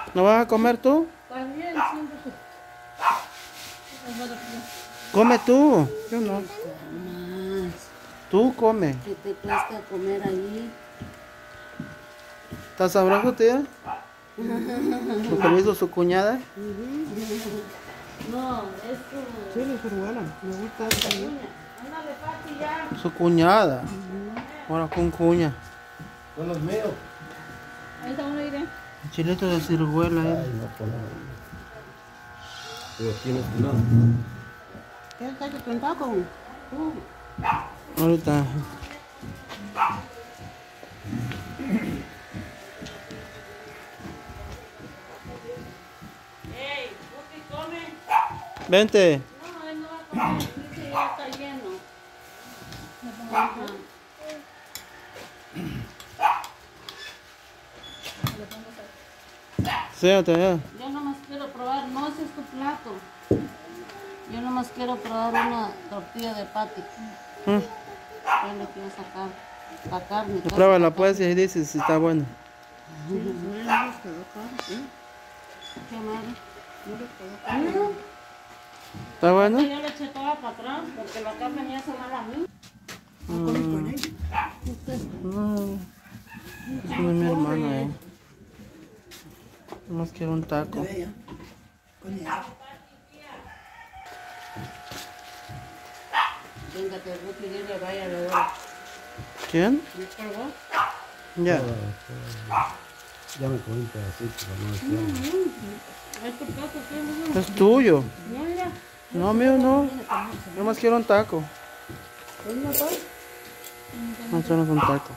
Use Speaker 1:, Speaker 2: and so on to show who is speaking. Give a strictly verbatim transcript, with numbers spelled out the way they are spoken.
Speaker 1: ¿No vas a comer tú?
Speaker 2: Está bien, siempre tú.
Speaker 1: Come tú. Yo no.
Speaker 3: Más.
Speaker 1: Tú come.
Speaker 3: ¿Qué te cuesta comer ahí?
Speaker 1: ¿Estás sabroso, tía? ¿Lo que me hizo su cuñada?
Speaker 3: No, esto.
Speaker 2: Sí, la ciruela. Me gusta esta.
Speaker 3: Ándale, Pati, ya.
Speaker 1: Su cuñada. Ahora con cuña.
Speaker 4: Son los míos.
Speaker 2: Ahí está uno, iré.
Speaker 1: Chilito de ciruela. Eh.
Speaker 4: Ay, no, por nada. Pero aquí no es nada.
Speaker 2: ¿Qué está que con taco? Uh.
Speaker 1: Ahorita.
Speaker 3: Ey, ¿Puti come?
Speaker 1: Vente.
Speaker 3: No, él no va a comer. Dice ya está lleno. Ajá.
Speaker 1: Siéntate ya.
Speaker 3: Yo nomás quiero probar, no ese es tu plato. Yo nomás quiero probar una tortilla de Pati.
Speaker 1: Mm.
Speaker 3: Yo le quiero sacar la carne. casi
Speaker 1: Pruébala
Speaker 3: la
Speaker 1: pues y
Speaker 3: carne.
Speaker 1: dices si está bueno.
Speaker 2: Sí, no les quedó caro, ¿sí?
Speaker 3: ¿Qué madre?
Speaker 2: No les quedó caro.
Speaker 1: ¿Está bueno?
Speaker 3: Yo le eché toda para atrás porque la carne me hace mal a mí.
Speaker 2: ¿No comes con ella?
Speaker 1: No. Es de mi hermana, eh. Nomás quiero un taco.
Speaker 2: Ella. Con ella.
Speaker 3: Venga, que Ruti le vaya a la hora.
Speaker 1: ¿Quién?
Speaker 3: ¿Me cargó?
Speaker 1: Ya.
Speaker 4: Ya me comí un pedacito, pero no es nada.
Speaker 3: ¿Es tu plato? ¿Qué es?
Speaker 1: Es tuyo.
Speaker 3: No, mira.
Speaker 1: No, mío no. Yo más quiero un taco.
Speaker 2: ¿Dónde está?
Speaker 1: No, solo es un taco.